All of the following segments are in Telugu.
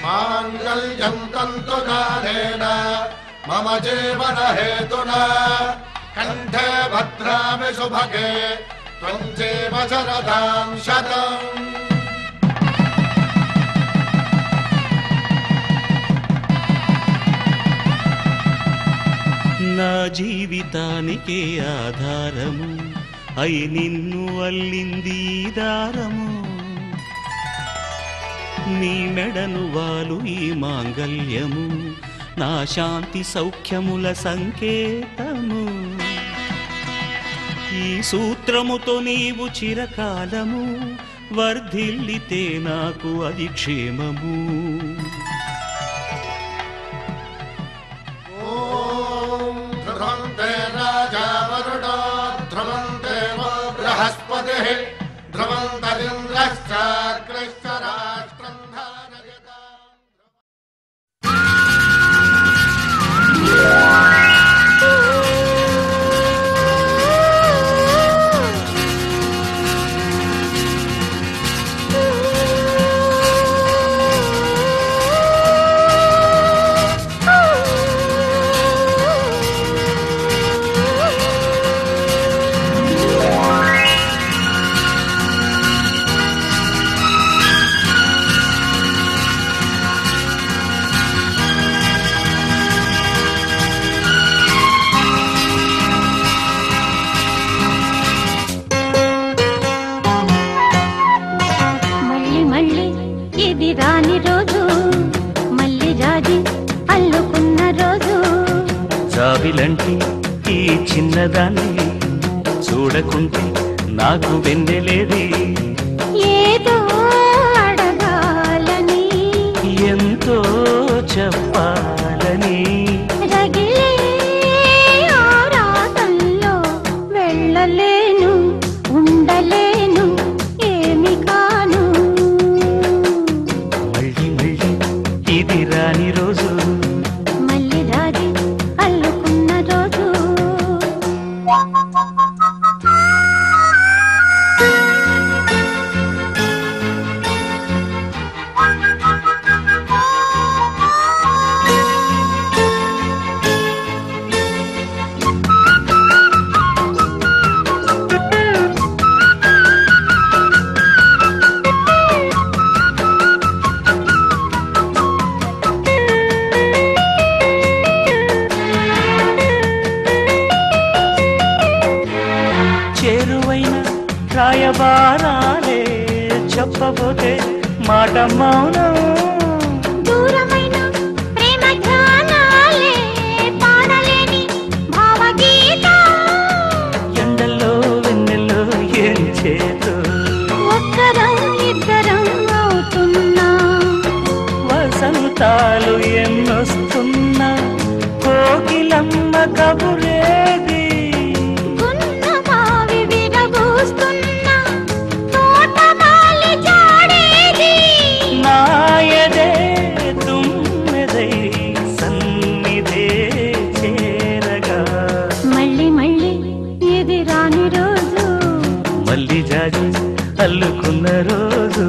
మాంగళ్యం తంతునానేన మమ జీవన హేతునా కంఠే భద్రామి శుభగే త్వం జీవ శరదాం శతం. నా జీవితానికే ఆధారము అయి నిన్ను అల్లింది దారము. నీ మెడను వాలు ఈ మాంగళ్యము నా శాంతి సౌఖ్యముల సంకేతము. ఈ సూత్రముతో నీవు చిరకాలము వర్ధిల్లితే నాకు అది క్షేమము. ఓం ధ్రువంతే రాజా వరుణో ధ్రువంతే బృహస్పతి ధ్రువంతరింద్రశ్చాగ్రశ్చ రాష్ట్రం ధారయతాం. జాబిలంటి ఈ చిన్నదాన్ని చూడకుంటే నాకు వెన్నెలేది. ఏదో అడగాలని ఎంతో చెప్పాలని రగిలే ఆరాటంలో వెళ్ళలేను ఉండలేను ఏమి కాను. మళ్ళీ మళ్ళీ ఇది రాని రోజు మళ్ళీ రాజీ అల్లుకున్న రోజు. చేరువైన రాయబారాలే చెప్పబోతే మాట మౌనం. దూరమైన ప్రేమ ధ్యానాలే పాడలేని భావగీత. ఎండల్లో వెన్నెల్లో ఏం చేతు ఒక్కరం ఇద్దరం అవుతున్నా వసంతాలు ఎన్నొస్తున్నా కోకిలమ్మ కబురేది. గున్నమావి విరబూస్తున్నా తోటమాలి జాడేది. నాయదే తుమ్మెదై సన్నిధే చేరగా మళ్ళీ మళ్ళీ ఇది రాని రోజు మళ్ళీ జాజి అల్లుకున్న రోజు.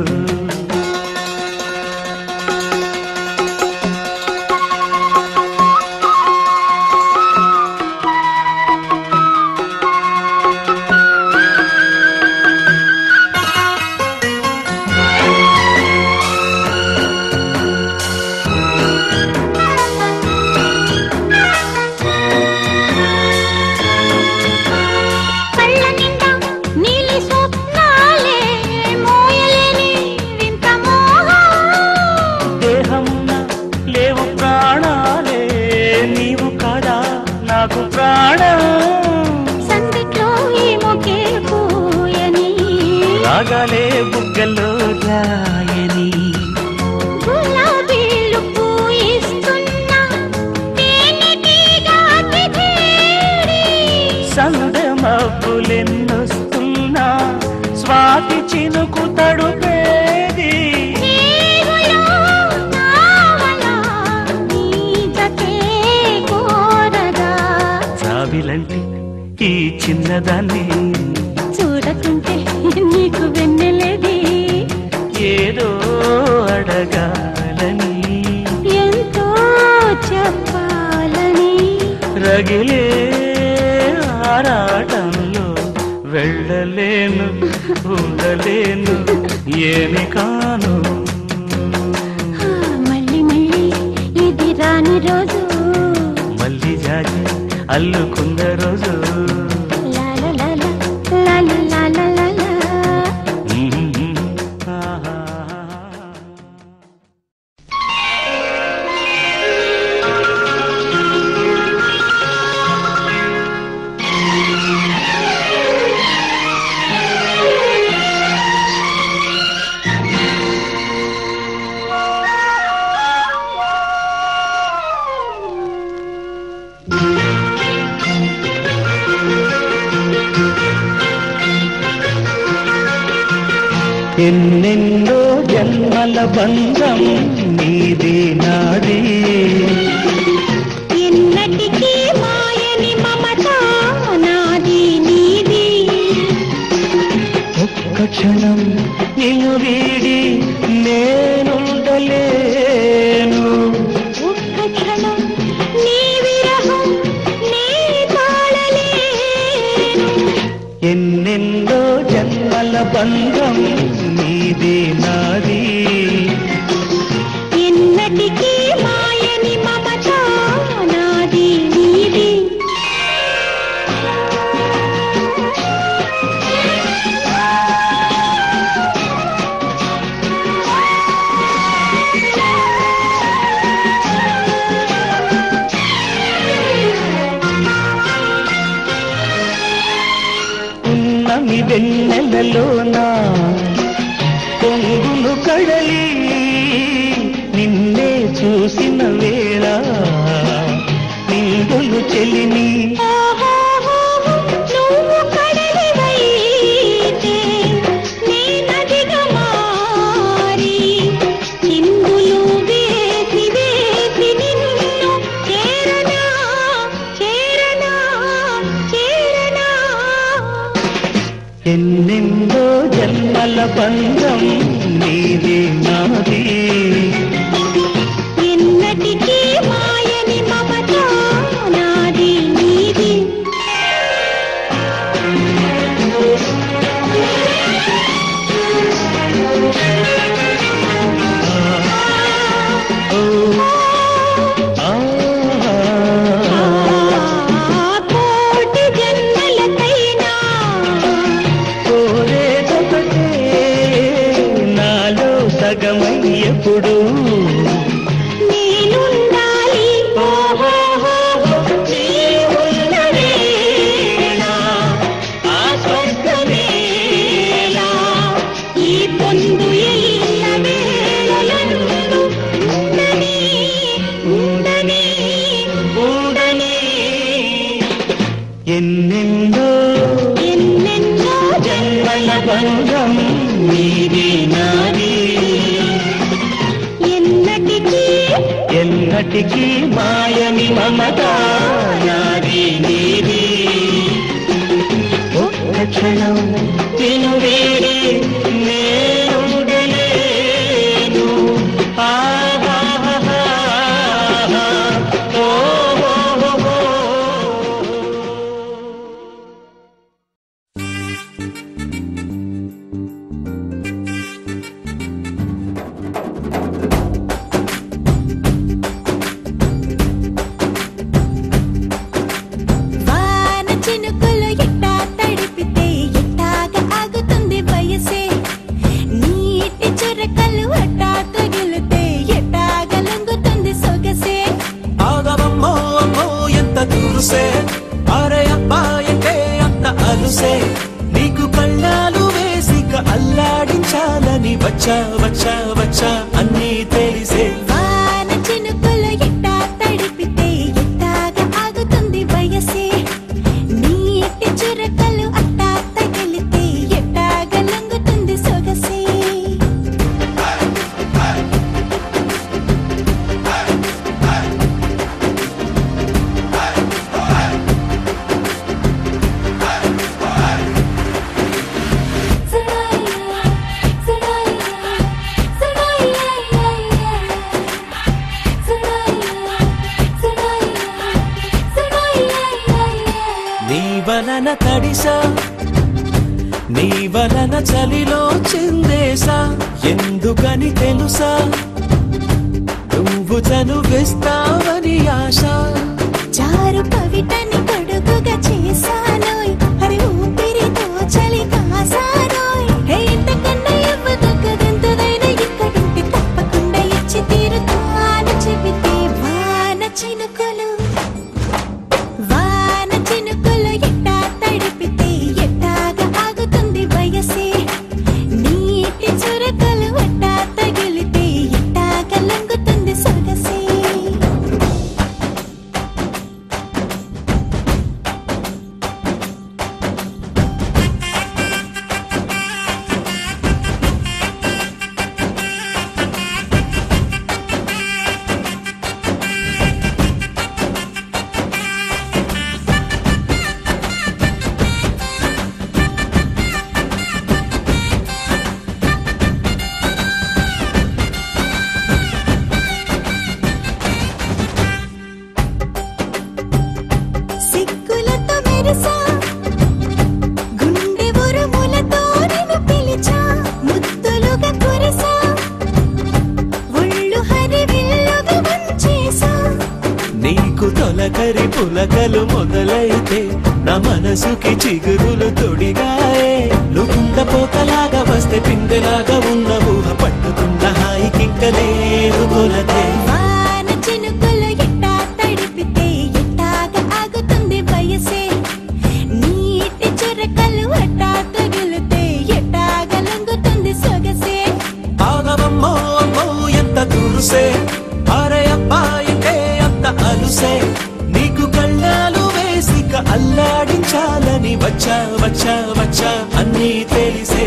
కళ్ళ నిండా నీలి స్వప్నాలే మోయలేని వింత మోహం. దేహమున లేవు ప్రాణాలే నీవు కాదా నాకు ప్రాణం. సందిట్లో ఈ మొకే పూయని రాగాలే బుగ్గల్లో రాయని గులాబీలు పూయిస్తున్నా తేనెటీగా తిథేరి. సందె మబ్బులెన్నొస్తున్నా స్వాతి చినుకు తడుపేది. నీవులో నావలా నీ జతే కోరగా జాబిలంటి ఈ చిన్నదాన్ని చూడకుంటే నీకు వెన్నెలేది. ఏదో అడగాలని రగిలే ఆరాటంలో వెళ్ళలేను ఉండలేను ఏమి కాను. మళ్ళీ మళ్ళీ ఇది రాని రోజు మళ్ళీ జాజి అల్లుకున్న రోజు లాల లాల లాల లాల లాల. ఎన్నెన్నో జన్మల బంధం నీది నాది ఎన్నటికీ మాయని మమత నాది నీది. ఒక్క క్షణం నిన్ను వీడి నేనుండలేను. ఒక్క క్షణం నీ విరహం నీ తాళలేను. ఎన్నెన్నో జన్మల బంధం నీది నాది ఎన్నటికీ మాయని మమత నాది నీది. ఉన్నమి వెన్నెలలోనా పొంగులు కడలి నిన్నే చూసిన వేళ నిండులు చెలిని. నువ్వు కడలివైతే నే నదిగా మారి చిందులు వేసి వేసి నిన్ను చేరనా చేరనా చేరనా. ఎన్నెన్నో జన్మల బంధం నీది నాది ఎన్నటికీ మాయని మమత నాది నీది. ఓ ఆ కోటి జన్మలకైనా కోరేదొకటే నాలో సగమై ఎప్పుడు నేనుండాలి. నీ ఉన్న వేళ ఆ స్వర్గమేళ ఈ పొందు ఎల్ల వేళలందు ఉండని ఉండని ఉండని. ఎన్నెన్నో ఎన్నెన్నో జన్మల బంధం నీది నాది ఎన్నటికీ ఎన్నటికీ మాయని మమత నాది నీది. ఒక్క క్షణం నిన్ను వీడి నేనుండలేను. ఆహాహాహా. ఓ ఓ ఓ ఓ. వాన చినుకులు ఎట్టా తడిపితే ఎట్టాగా ఆగుతుంది వయసే. నీటి చురకలు అట్టా తగిలితే ఎట్టాగా లొంగుతుంది సొగసే. ఆగవమ్మో అమ్మో ఎంత దూరుసే అరే అబ్బాయంటే అంత అలుసే నీకు కళ్ళాలు వేసిక అల్లాడించాలని వచ్చా వచ్చా వచ్చా అన్నీ తెలిసే. వాన చినుకులు ఎట్టా తడిపితే ఎట్టాగా ఆగుతుంది వయసే. నీటి చురకలు అట్టా తగిలితే ఎట్టాగా లొంగుతుంది సొగసే. వలన తడిసా, నీ వలన చలిలో చిందేసా. ఎందుకని తెలుసా, నువ్వు చనువిస్తావని ఆశ. చారు పవిటని పొడుగుగా చేశానోయ్, హరి ఊపిరితో చలి కాసానోయ్. హే ఇంతకన్నా ఇవ్వదగ్గదెంతదైనా ఇక్కడుంటే తప్పకుండా ఇచ్చి తీరుతాను చెబితే. వాన చినుకులు ఎట్టా తడిపితే ఎట్టాగా ఆగుతుంది వయసే. నీటి చురకలు ఎట్టా తగిలితే ఎట్టాగా లొంగుతుంది సొగసే. సిగ్గులతో మెరిసా, గుండె ఉరుములతో నిన్ను పిలిచా. ముద్దులుగా కురిసా, ఒళ్ళు హరివిల్లుగా వంచేసా. నీకు తొలకరి పులకలు మొదలైతే నా మనసుకి చిగురులు తొడిగాయే. నువ్వుండ పోతలాగా వస్తే పిందెలాగా ఉన్న ఊహ పట్టుకున్న హాయికింక లేదు కొలతే. వాన చినుకులు ఎట్టా తడిపితే ఎట్టాగా ఆగుతుంది వయసే. నీటి చురకలు ఎట్టా తగిలితే ఎట్టాగా లొంగుతుంది సొగసే. ఆగవమ్మో అమ్మో ఎంత దురుసే, అరే అబ్బాయితే అంత అలుసే. నీకు కళ్ళాలు వేసిక అల్లాడించాలని వచ్చా వచ్చా వచ్చా అన్నీ తెలిసే.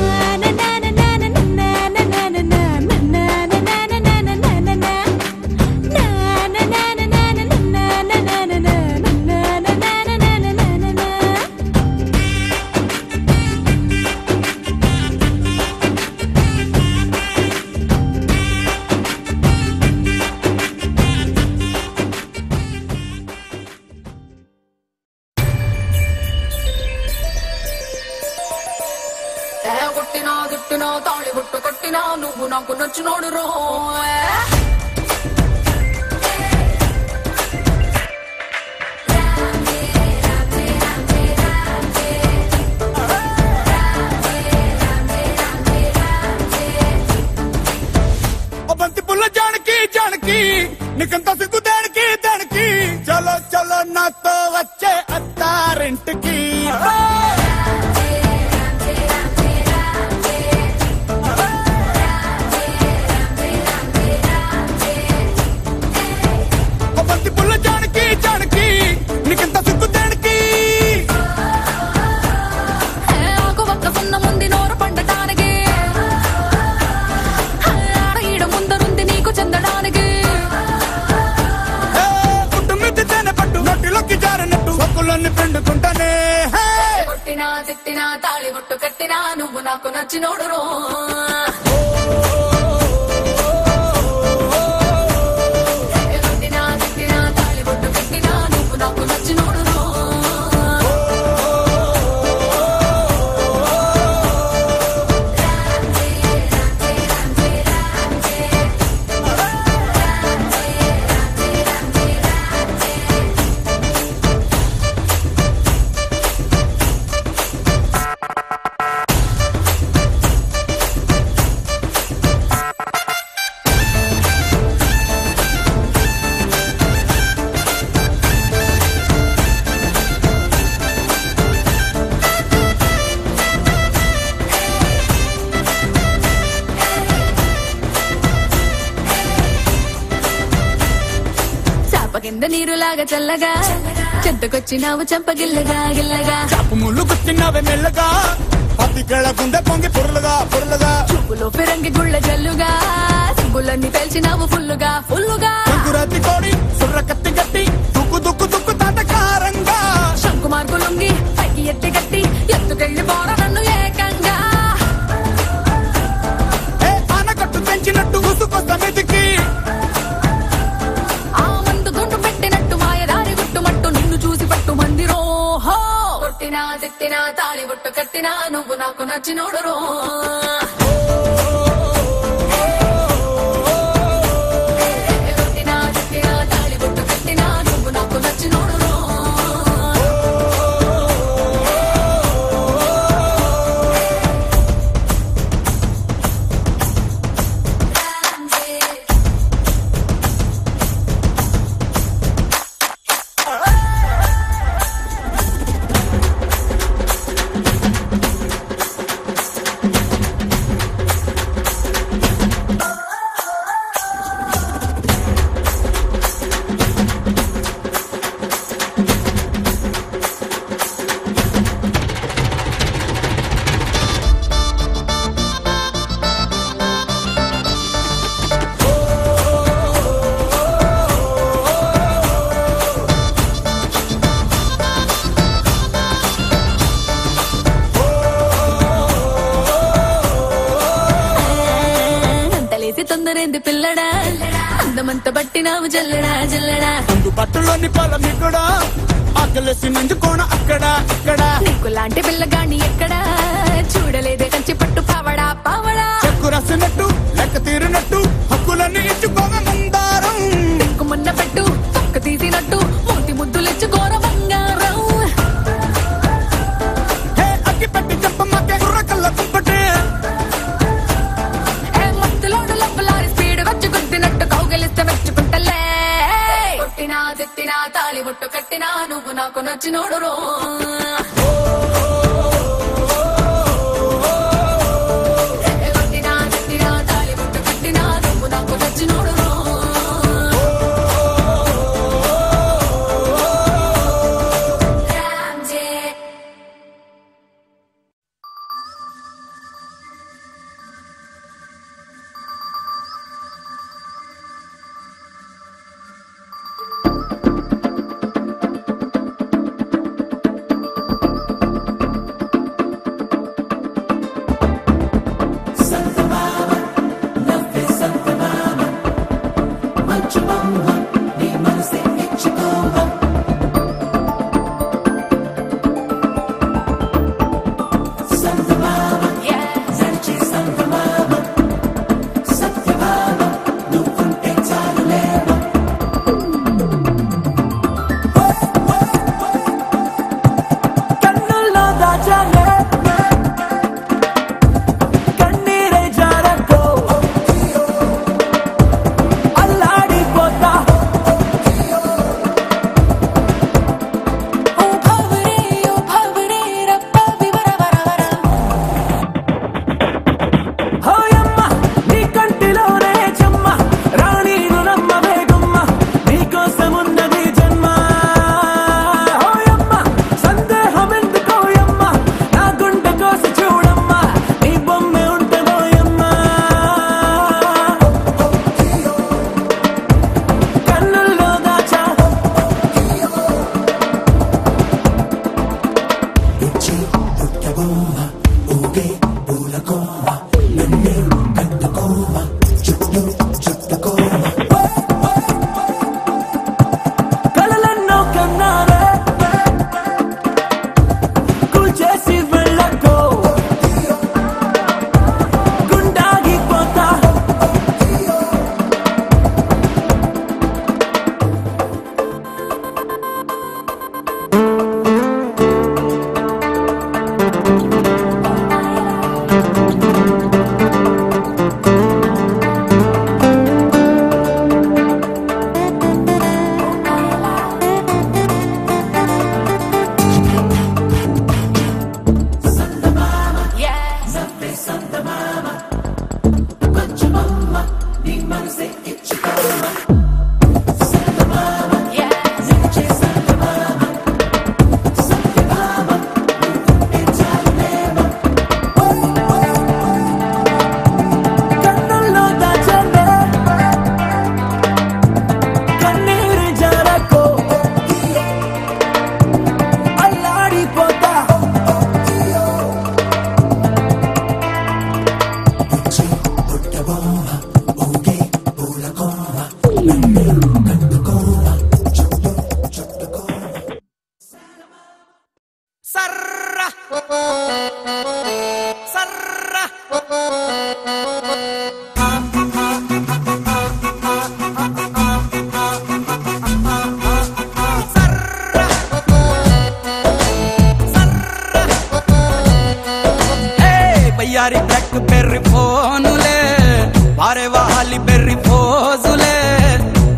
కొట్టినా గిట్టినా తాళి బుట్టు కట్టినా నువ్వు నాకు నచ్చినోడు రో. బంతి పుల్ల జానకి జానకి నీకంత సిగ్గు దానికి దానికి. చలో చలో నాతో వచ్చే అత్తారింటికి. బంతి పుల్ల జానకి జానకి నీకంత సిగ్గు దానికి. ఆకు ఒక్క సున్న ముందు నోరు పండటానికి, ఆడ ఈడ ముందరుంది నీకు చెందడానికి. కుటుంబిద్ది తేనె పట్టు నోటిలోకి జారినట్టు సొక్కులన్నీ పిండుకుంటానే. కొట్టినా తిట్టినా తాళి బుట్టు కట్టినా నువ్వు నాకు నచ్చినోడు రో. కొట్టినా తిట్టినా తాళి బుట్టు కట్టినా నువ్వు నాకు నచ్చినోడు రో. కింద నీరులాగా చల్లగా చెంతకొచ్చినావు చంపగిల్లగా గిల్లగా. చాపు ముళ్ళు గుచ్చినవే మెల్లగా పత్తికేళ గుండె పొంగి పొరులుగా పొరులుగా. చూపులో ఫిరంగి గుళ్ళ జల్లుగా సిగ్గులన్నీ పేల్చినావు ఫుల్లుగా ఫుల్లుగా. సంకురాతి కోడి సుర్ర కత్తి గట్టి దుక్కు దుక్కు దుక్కు తాటకారంగా. శంకు మార్గులుంగి పైకి ఎత్తి గట్టి ఎత్తుకెళ్ళి పోరా నన్ను ఏకంగా. ఆనకట్టు పెంచినట్టు ఉసుకొస్త మెతికి. ఆ మందు గుండు పెట్టినట్టు మాయదారి గుట్టుమట్టు నిన్ను చూసి పట్టు మందిరో. తాళి బొట్టు కట్టినా నువ్వు నాకు నచ్చినోడు రో కొట్టినా తిట్టినా తాళి బొట్టు కట్టినా నువ్వు నాకు నచ్చినోడు రో తొందరేంది పిల్లడా అందమంత బట్టినావు జల్లడా జల్లడా అందు పట్టులోని పొలం ఇక్కడ ఆకలేసి నంచుకోన అక్కడ ఇక్కడ నీకు లాంటి పిల్లగాని ఎక్కడా చూడలేదే కంచి పట్టు పావడా పావడా చెక్కు రాసినట్టు లెక్క తీరినట్టు హక్కులన్నీ ఇచ్చుకోగ మందారం మొన్న పెట్టు పక్క తీసినట్టు మూతి ముద్దులిచ్చుకోర బంగారం హే అగ్గి పెట్టి చెప్పమ్మకే కుర్రకల్ల కుంపటే తిట్టినా తాళి బొట్టు కట్టినా నువ్వు నాకు నచ్చినోడు రో కొట్టినా తిట్టినా తాళి బొట్టు కట్టినా నువ్వు నాకు నచ్చినోడు రో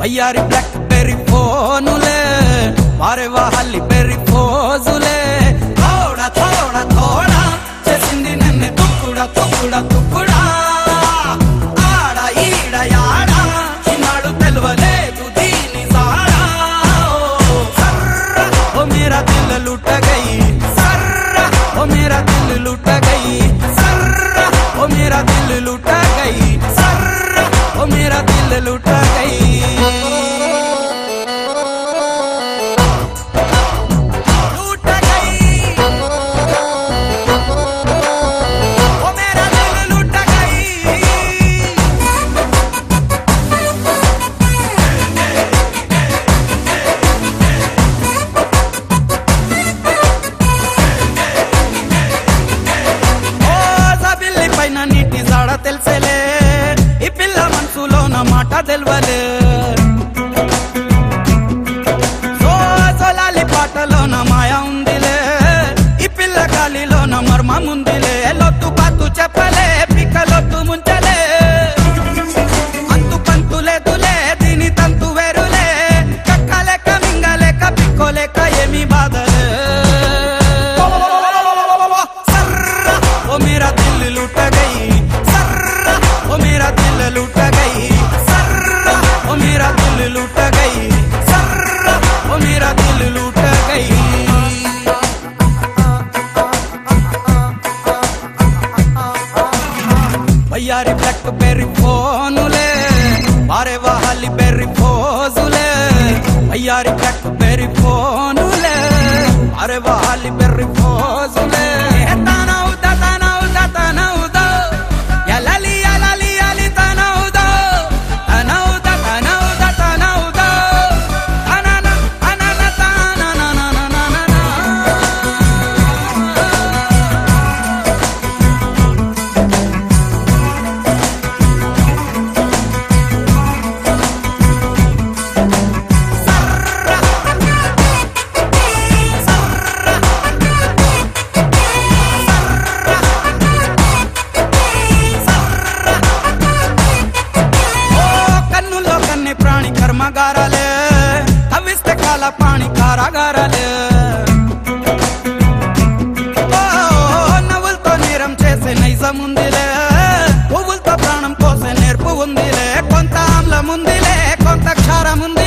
వయ్యారి బ్లాక్ బెర్రీ ఫోనులే వారే వాహల్లి బెర్రీ ఫోజులే థోడా థోడా థోడా చేసింది నన్ను తుక్కుడా తుక్కుడా తుక్కుడా ఆడ ఈడ యాడ చిన్నాడు తెలవలేదు దీని సాడా సర్ర ఓ మేరా దిల్ లూట గయి సర్ర ఓ మేరా దిల్ లూట గయి సర్ర ఓ మేరా దిల్ లూట గయి సర్ర ఓ మేరా దిల్ లూట గయి నీటి జాడ తెలిసేలే ఈ పిల్ల మనసులో నా మాట తెలవలే సోలాలి పాటలో నా మాయ ఉందిలే ఈ పిల్ల గాలిలో నా మర్మం ఉందిలే లొత్తు పాతు చెప్పలే పిక్కలొత్తు ముంచలే అంతు పంతు లేదులే దీని తంతు వేరులే కక్కలేక మింగలేక పిక్కోలేక ఏమి బాధలే సర్ర ఓ మేరా దిల్ లూట గయి ओ मेरा दिल लूट गई सर्रा ओ मेरा दिल लूट गई सर्रा ओ मेरा दिल लूट गई వయ్యారి బ్లాక్ బెర్రీ ఫోనులే వారే వాహల్లి బెర్రీ ఫోజులే వయ్యారి బ్లాక్ బెర్రీ ఫోనులే వారే వాహల్లి బెర్రీ ఫోజులే తానౌదా తానౌదా తానౌదా యలలి కర్మగారాలే అవిస్తే కాల పాణి కారాగారాలే నవ్వులతో నేరం చేసే నైజం ఉందిలే పువ్వులతో ప్రాణం పోసే నేర్పు ఉందిలే కొంత ఆమ్లం ఉందిలే కొంత క్షారం ఉంది